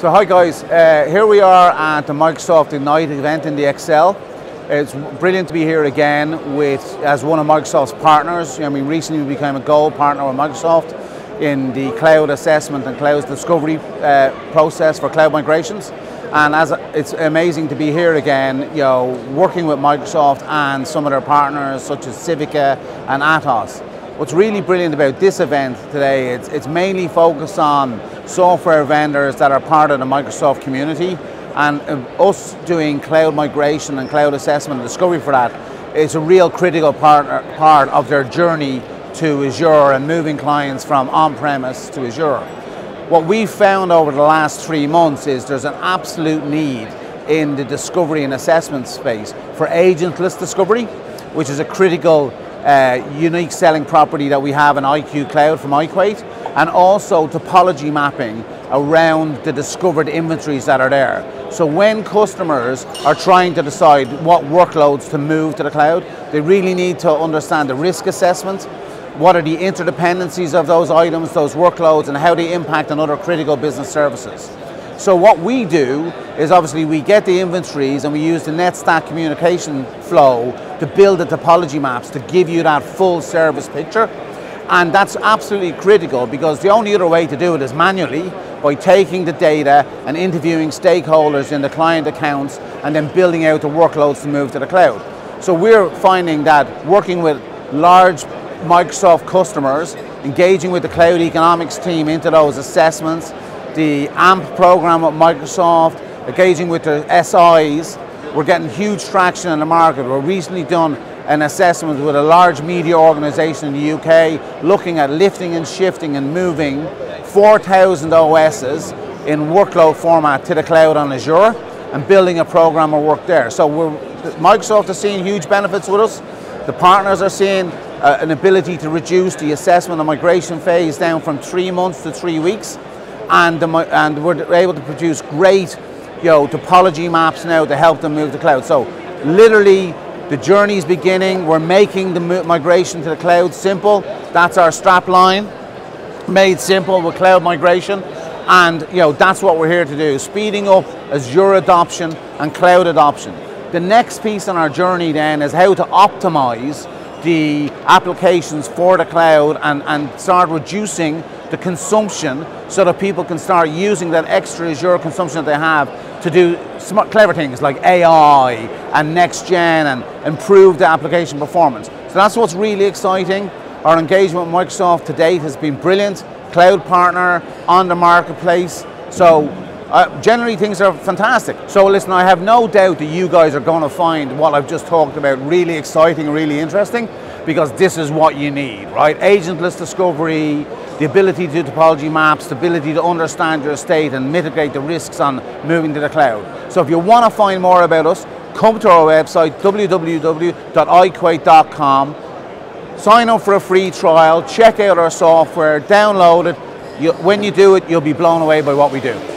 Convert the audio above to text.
So hi guys, here we are at the Microsoft Ignite event in the Excel. It's brilliant to be here again as one of Microsoft's partners. I mean, recently we became a gold partner with Microsoft in the cloud assessment and cloud discovery process for cloud migrations. And it's amazing to be here again, working with Microsoft and some of their partners such as Civica and Atos. What's really brilliant about this event today, it's mainly focused on software vendors that are part of the Microsoft community, and us doing cloud migration and cloud assessment and discovery for that is a real critical part of their journey to Azure and moving clients from on-premise to Azure. What we've found over the last 3 months is there's an absolute need in the discovery and assessment space for agentless discovery, which is a critical unique selling property that we have in iQuate from iQuate, and also topology mapping around the discovered inventories that are there. So when customers are trying to decide what workloads to move to the cloud, they really need to understand the risk assessment, what are the interdependencies of those items, those workloads, and how they impact on other critical business services. So what we do is obviously we get the inventories and we use the NetStack communication flow to build the topology maps to give you that full service picture. And that's absolutely critical because the only other way to do it is manually by taking the data and interviewing stakeholders in the client accounts and then building out the workloads to move to the cloud. So we're finding that working with large Microsoft customers, engaging with the cloud economics team into those assessments, the AMP program with Microsoft, engaging with the SIs, we're getting huge traction in the market. We've recently done an assessment with a large media organization in the UK looking at lifting and shifting and moving 4,000 OSs in workload format to the cloud on Azure and building a program of work there. So Microsoft is seeing huge benefits with us. The partners are seeing an ability to reduce the assessment and migration phase down from 3 months to 3 weeks. And we're able to produce great topology maps now to help them move to the cloud. So literally the journey is beginning. We're making the migration to the cloud simple. That's our strap line, made simple with cloud migration. And that's what we're here to do, speeding up Azure adoption and cloud adoption. The next piece on our journey then is how to optimize the applications for the cloud and start reducing the consumption so that people can start using that extra Azure consumption that they have to do smart, clever things like AI and next gen and improve the application performance. So that's what's really exciting. Our engagement with Microsoft to date has been brilliant. Cloud partner on the marketplace. So generally things are fantastic. So listen, I have no doubt that you guys are going to find what I've just talked about really exciting, really interesting, because this is what you need, right? Agentless discovery, the ability to do topology maps, the ability to understand your estate and mitigate the risks on moving to the cloud. So if you want to find more about us, come to our website, www.iQuate.com, sign up for a free trial, check out our software, download it. When you do it, you'll be blown away by what we do.